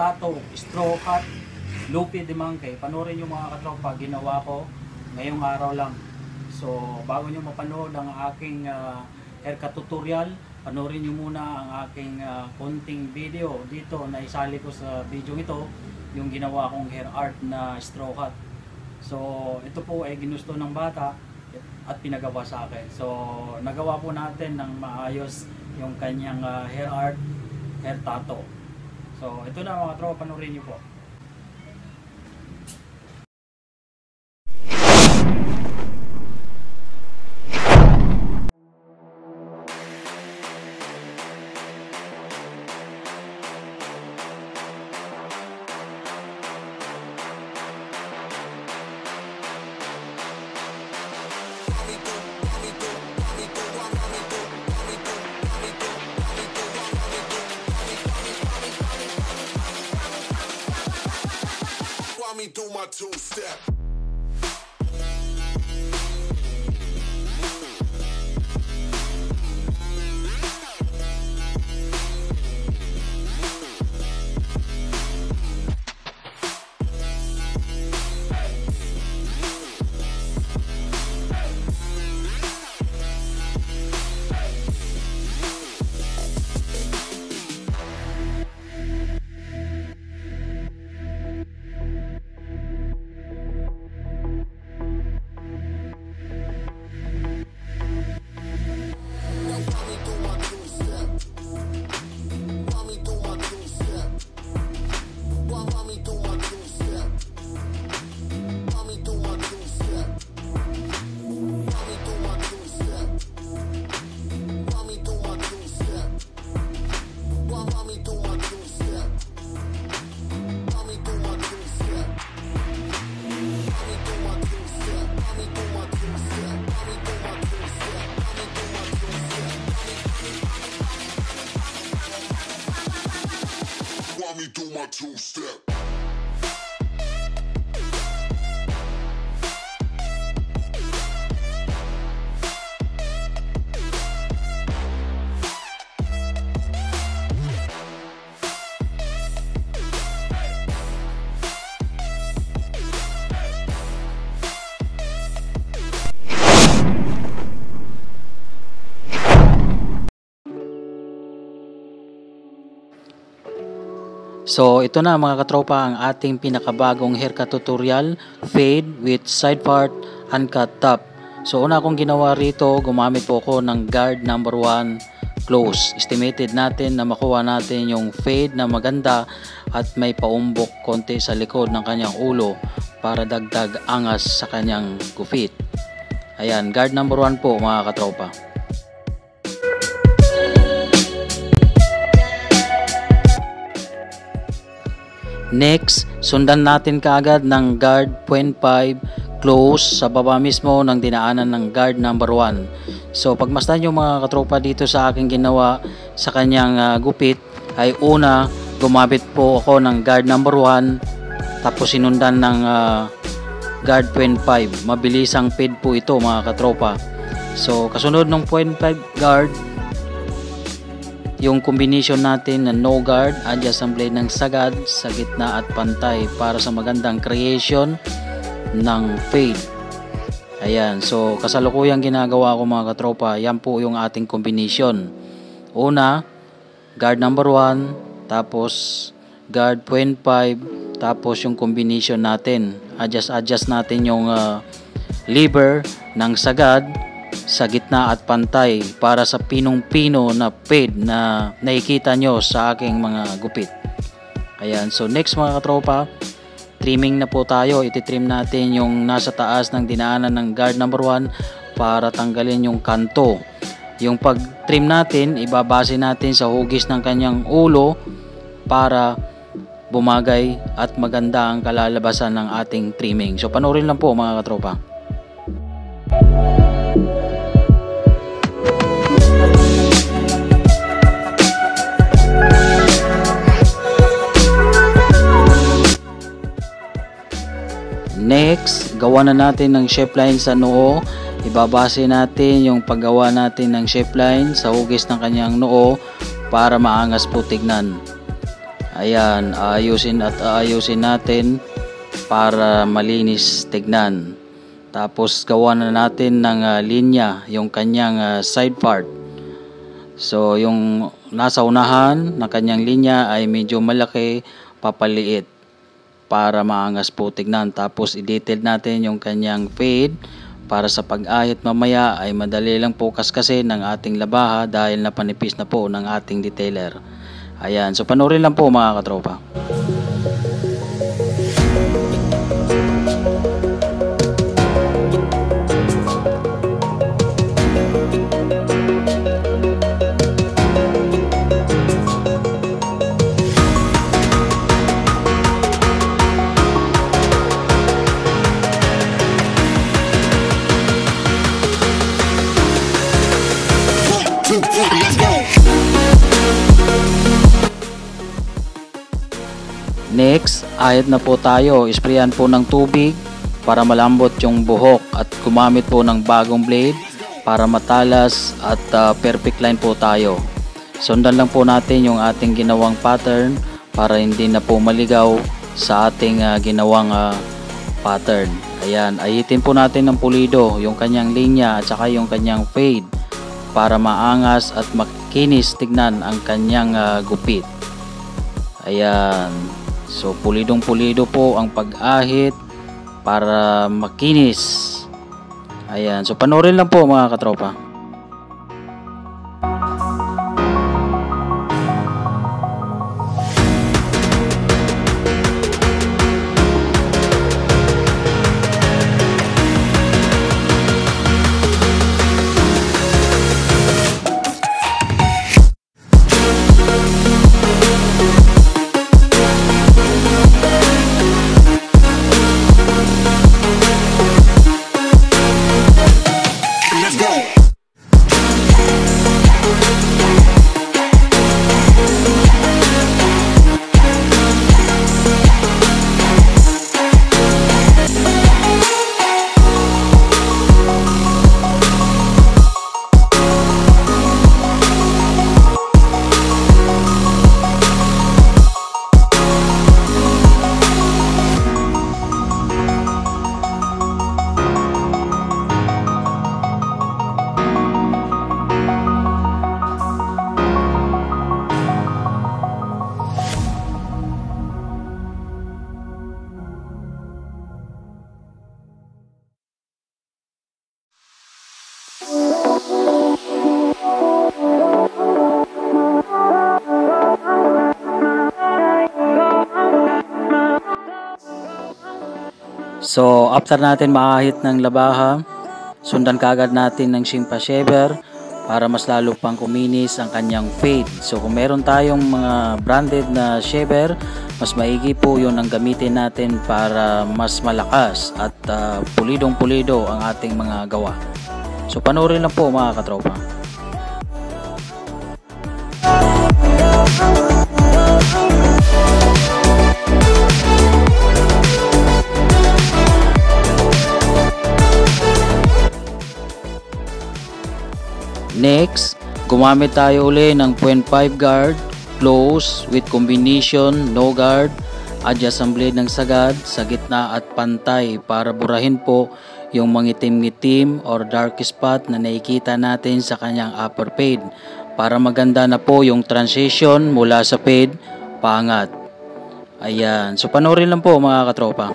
tattoo, straw cut, Luffy de monkey. Panoorin nyo mga katropa, ginawa ko ngayong araw lang. So bago nyo mapanood ang aking haircut tutorial, panoorin nyo muna ang aking konting video dito na isali ko sa video ito, yung ginawa kong hair art na straw cut. So ito po ay ginusto ng bata at pinagawa sa akin. So nagawa po natin ng maayos yung kanyang hair art, hair tattoo. So ito na mga tropa, panoorin nyo po. Me do my two-step. Me do my two-step. So ito na mga katropa ang ating pinakabagong haircut tutorial, fade with side part, uncut top. So una akong ginawa rito, gumamit po ako ng guard number 1 close. Estimated natin na makuha natin yung fade na maganda at may paumbok konti sa likod ng kanyang ulo para dagdag angas sa kanyang gupit. Ayan, guard number 1 po mga katropa. Next, sundan natin kaagad ng guard 0.5 close sa baba mismo ng dinaanan ng guard number 1. So pagmasdan nyo mga katropa dito sa aking ginawa sa kanyang gupit ay una gumamit po ako ng guard number 1 tapos sinundan ng guard 0.5. Mabilisang fade po ito mga katropa. So kasunod ng 0.5 guard, yung combination natin na no guard, adjust ang blade ng sagad sa gitna at pantay para sa magandang creation ng fade. Ayan, so kasalukuyang ginagawa ko mga katropa, yan po yung ating combination. Una, guard number 1, tapos guard 0.5, tapos yung combination natin. Adjust natin yung lever ng sagad sa gitna at pantay para sa pinong-pino na fade na nakikita nyo sa aking mga gupit. Ayan, so next mga katropa, trimming na po tayo. Ititrim natin yung nasa taas ng dinaanan ng guard number 1 para tanggalin yung kanto. Yung pag-trim natin, ibabase natin sa hugis ng kanyang ulo para bumagay at maganda ang kalalabasan ng ating trimming. So panoorin lang po mga katropa. Next, gawa na natin ng shape line sa noo. Ibabase natin yung paggawa natin ng shape line sa hugis ng kanyang noo para maangas po tignan. Ayan, aayusin natin para malinis tignan. Tapos gawa na natin ng linya yung kanyang side part. So yung nasa unahan na kanyang linya ay medyo malaki, papaliit para maangas po tignan. Tapos i-detail natin yung kanyang fade para sa pag-ahit mamaya ay madali lang po kaskasin ng ating labaha dahil napanipis na po ng ating detailer. Ayan, so panoorin lang po mga katropa. Let's go. Next, ahit na po tayo. Isprayan po ng tubig para malambot yung buhok at gumamit po ng bagong blade para matalas at perfect line po tayo. Sundan lang po natin yung ating ginawang pattern para hindi na po maligaw sa ating ginawang pattern. Ayan, ahitin po natin ng pulido yung kanyang linya at saka yung kanyang fade para maangas at makinis tignan ang kanyang gupit. Ayan. So pulidong pulido po ang pag-ahit para makinis. Ayan. So panoorin lang po mga katropa. So after natin maahit ng labaha, sundan kaagad natin ng shimpa shaver para mas lalo pang kuminis ang kanyang fade. So kung meron tayong mga branded na shaver, mas maigi po yun ang gamitin natin para mas malakas at pulidong pulido ang ating mga gawa. So panoorin lang po mga katropa. Next, gumamit tayo uli ng 0.5 guard, close with combination, no guard, adjust ang blade ng sagad sa gitna at pantay para burahin po yung mangitim-ngitim or dark spot na nakikita natin sa kanyang upper fade para maganda na po yung transition mula sa fade paangat. Ayan, so panoorin lang po mga katropa.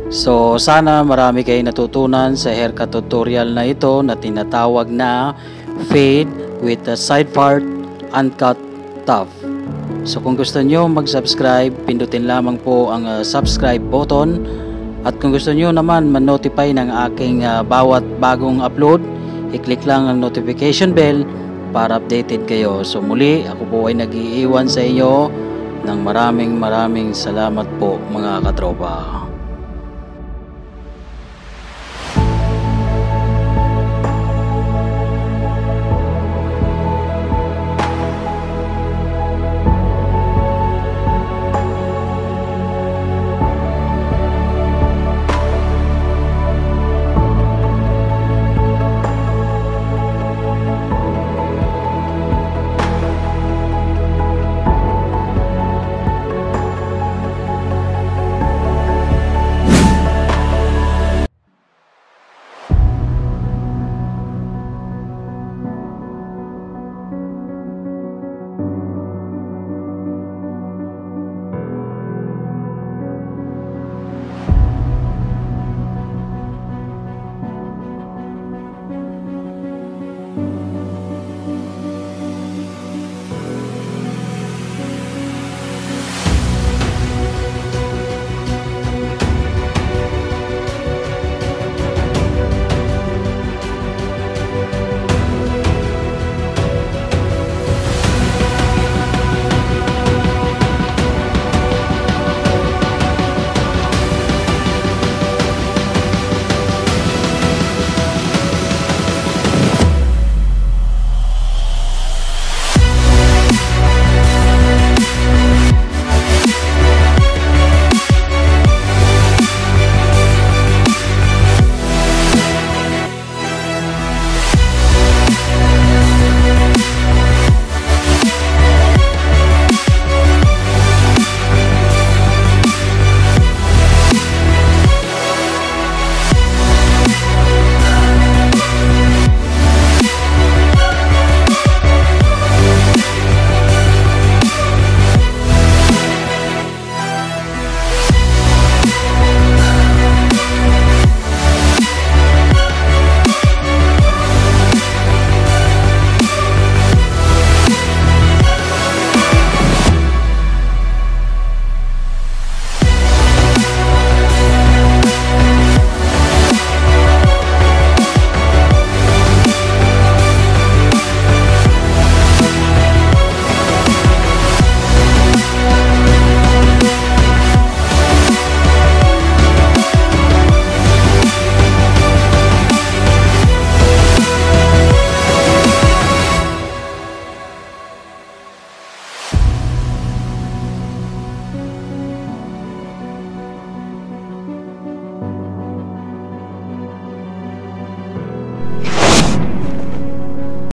So sana marami kayong natutunan sa haircut tutorial na ito na tinatawag na fade with the side part uncut top. So kung gusto nyo mag-subscribe, pindutin lamang po ang subscribe button. At kung gusto nyo naman man-notify ng aking bawat bagong upload, i-click lang ang notification bell para updated kayo. So muli, ako po ay nag-iiwan sa inyo ng maraming salamat po mga katropa.